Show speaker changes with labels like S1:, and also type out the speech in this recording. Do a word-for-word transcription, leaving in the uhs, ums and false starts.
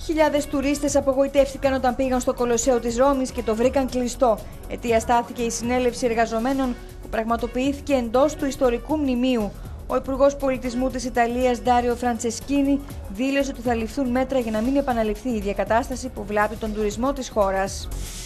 S1: Χιλιάδες τουρίστες απογοητεύτηκαν όταν πήγαν στο Κολοσσέο της Ρώμης και το βρήκαν κλειστό. Αιτία στάθηκε η συνέλευση εργαζομένων που πραγματοποιήθηκε εντός του ιστορικού μνημείου. Ο Υπουργός Πολιτισμού της Ιταλίας, Ντάριο Φραντσεσκίνι, δήλωσε ότι θα ληφθούν μέτρα για να μην επαναληφθεί η ίδια κατάσταση που βλάπτει τον τουρισμό της χώρας.